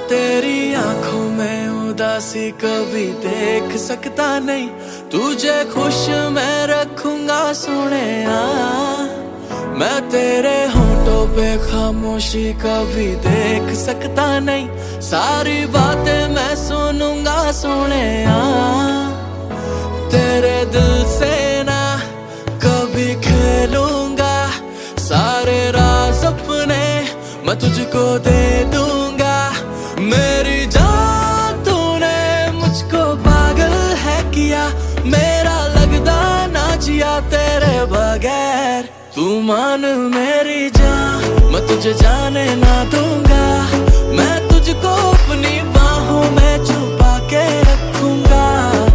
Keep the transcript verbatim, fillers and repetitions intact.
तेरी आंखों में उदासी कभी देख सकता नहीं, तुझे खुश मैं रखूंगा सोनिया। मैं तेरे होठों पे खामोशी कभी देख सकता नहीं, सारी बातें मैं सुनूंगा सोनिया। तेरे दिल से ना कभी खेलूंगा, सारे राज अपने मैं तुझको दे दूंगा। मेरी जान तूने मुझको पागल है किया, मेरा लगदा ना जिया तेरे बगैर। तू मान मेरी जान, मैं तुझे जाने ना दूंगा, मैं तुझको अपनी बाहों में छुपा के रखूंगा।